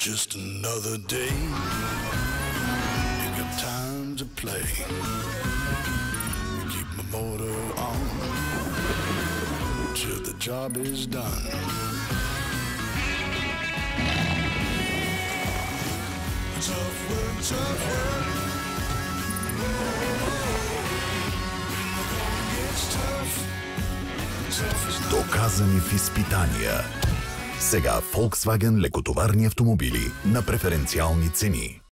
Just another day. You got time to play. Keep my motor on till the job is done. Tough work, tough work. Доказани в изпитания. Сега Volkswagen лекотоварни автомобили на преференциални цени.